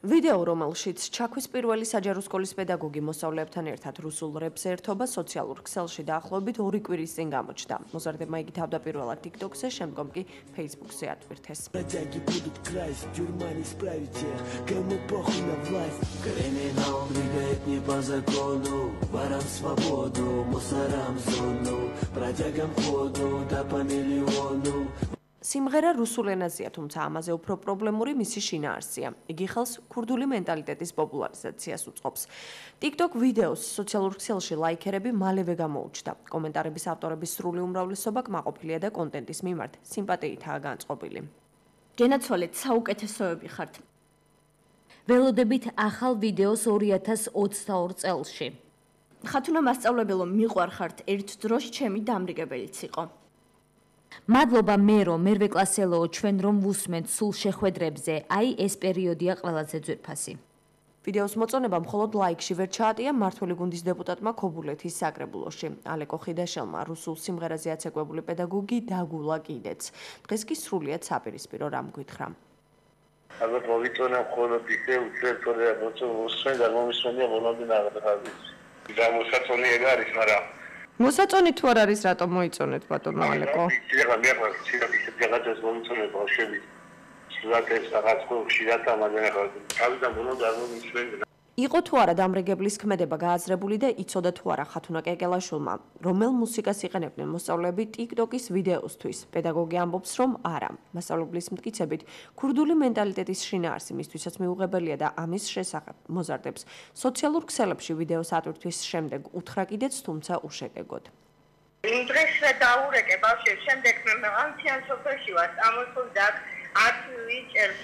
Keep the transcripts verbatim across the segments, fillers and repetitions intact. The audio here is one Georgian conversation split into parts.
ვიდეო, რომელშიც ჩაქვის პირველი საჯარო სკოლის პედაგოგი მოსწავლეებთან ერთად რუსულ რეპს ერთობა სოციალურ ქსელში დაახლოებით ორი კვირის წინ გამოჩნდა. მოზარდებმა იგი თავდაპირველად TikTok-ზე, შემდგომ კი Facebook-ზე ატვირთეს. სიმღერა რუსულ ენაზეა, თუმცა ამაზე უფრო პრობლემური მისი შინაარსია. იგი ხელს ქურდული მენტალიტეტის პოპულარიზაციას უწყობს. TikTok ვიდეოს სოციალურ ქსელში ლაიქერები მალევე გამოუჩნდა. კომენტარების ავტორების სრული უმრავლესობა კმაყოფილია და კონტენტის მიმართ სიმპათიითაა განწყობილი. გენაცვალეთ, საუკეთესოები ხართ. ველოდებით ახალ ვიდეოს ორი ათას ოცდაორ წელში. ხათუნა მასწავლებელო, მიყვარხართ, ერთ დროს ჩემი დამრიგებელიც იყო. მადლობა მე რომ მერვე კლასელო ჩვენ რომ ვუსმენთ სულ შეხვედრებზე, აი ეს პერიოდია ყველაზე ძვირფასი. ვიდეოს მოწონება მხოლოდ ლაიქში ვერ ჩაატია მმართველი გუნდის დეპუტატმა ქობულეთის საკრებულოში. ალეკო ხიდაშელმა რუსულ სიმღერაზე აცეკვებული პედაგოგი დაგულა კიდეც. დღეს კი სრულიად საპირისპირო რამ გითხრა. ალბათ მოვიწონა მხოლოდ ისე უცერთოდაა მოსწონს და მომისმენია მონადი ნაღდახაზი. გამოსაწონი არის, მაგრამ მოსაწონი თუ არ არის, რატომ მოიწონეთ ბატონო ალეკო? ეხლა მე ახლა შეიძლება ისეთ გადაწყვეტს მომიწონებ ბავშვები. სულაკებს რაღაც ხუში რათა მაგრამ ახლა თავიდან მონადი არ მომისმენია. იყო თუ არა დამრიგებლის ქმედება გააზრებული და იცოდა თუ არა ხათუნა კეკელაშვილმა, რომელ მუსიკას იყენებდნენ მოსწავლეები TikTok-ის ვიდეოსთვის. პედაგოგი ამბობს, რომ არა. მასწავლებლის მტკიცებით, ქურდული მენტალიტეტის შინაარსი მისთვისაც მიუღებელია და ამის შესახებ მოზარდებს სოციალურ ქსელებში ვიდეოს ატვირთვის შემდეგ უთხრა კიდეც, თუმცა უშედეგოდ. იმ დღეს დაურეკე ბავშვებს, შემდეგ მე ანციან სოფელში ვარ, ამოწმოთ და არც ვიჭერთ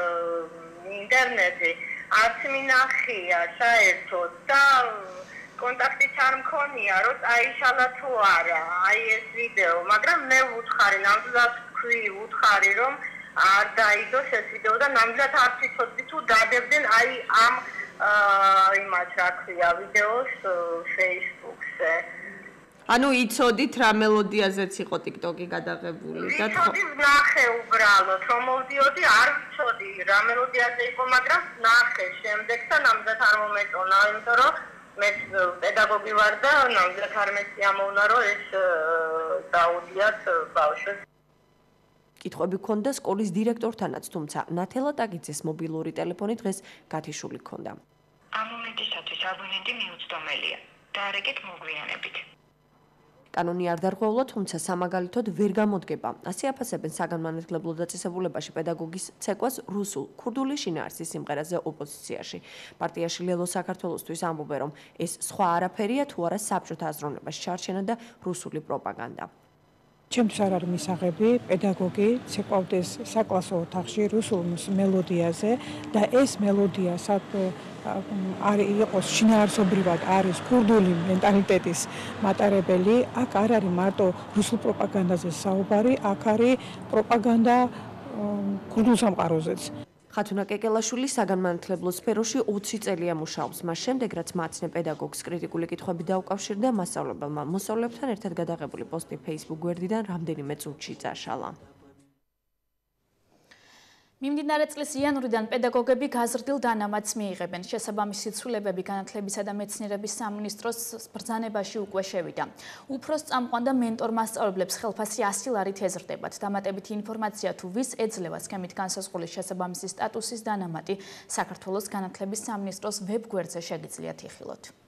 ინტერნეტზე. არც მინახია საერთოდ და კონტაქტიც არ მქონია, რომ აიშალა თუ არა, აი ეს ვიდეო, მაგრამ მე ვუთხარი, ნამდვილად ვქვი, ვუთხარი, რომ არ დაიდოს ეს ვიდეო და ნამდვილად არ ვიცოდი თუ დადებდნენ აი ამ იმას რა ქვია, ვიდეოს Facebook-ზე. ანუ იცოდით რა მელოდიაზეც იყო TikTok-ი გადაღებული და ვიცოდი ვნახე უბრალოდ რომ მოვდიოდი არ ვიცოდი რა მელოდიაზე იყო მაგრამ ვნახე შემდეგ და ნამდვილად არ მომეწონა იმიტომ რომ მე პედაგოგი ვარ და ნამდვილად არ მეცი ამოვნა რომ ეს დაუდიათ ბავშვებს. კითხვები ჰქონდა სკოლის დირექტორთანაც, თუმცა ნათელა ტაგიძეს მობილური ტელეფონი დღეს გათიშული ჰქონდა. ამ მომენტისათვის აბონენტი მიუწვდომელია. დაარეკეთ მოგვიანებით. კანონი არ დარღვეულა, თუმცა სამაგალითოდ ვერ გამოდგება. ასე აფასებენ საგანმანათლებლო დაწესებულებაში პედაგოგის ცეკვას რუსულ ქურდული შინაარსის სიმღერაზე ოპოზიციაში. პარტიაში ლელო საქართველოსთვის ამბობენ, რომ ეს სხვა არაფერია თუ არა საბჭოთა აზროვნებაში ჩარჩენა და რუსული პროპაგანდა. ჩემთვის არ არის მისაღები პედაგოგი ცეკვავდეს საკლასო ოთახში რუსულ მელოდიაზე და ეს მელოდია არის იყოს შინაარსობრივად არის ქურდული მენტალიტეტის მატარებელი, აქ არ არის მარტო რუსულ პროპაგანდაზე საუბარი, აქ არის პროპაგანდა ქურდულ სამყაროზეც. ხათუნა კეკელაშვილი საგანმანათლებლო სფეროში ოცი წელია მუშაობს. მას შემდეგ, რაც მაცნე პედაგოგს კრიტიკული კითხვები დაუკავშირდა, მასწავლებელმა მოსწავლეებთან ერთად გადაღებული პოსტი Facebook გვერდიდან რამდენიმე წუთში წაშალა. მიმდინარე წლის იანვრიდან პედაგოგები გაზრდილ დანამატს მიიღებენ. შესაბამისი ცვლილებები განათლებისა და მეცნიერების სამინისტროს ბრძანებაში უკვე შევიდა. უფროს წამყვან და მენტორ მასწავლებლებს ხელფასი ასი ლარით ეზრდებათ. დამატებითი ინფორმაცია თუ ვის ეძლევა სქემით განსაზღვრული შესაბამისი სტატუსის დანამატი საქართველოს განათლების სამინისტროს ვებგვერდზე შეგიძლიათ იხილოთ.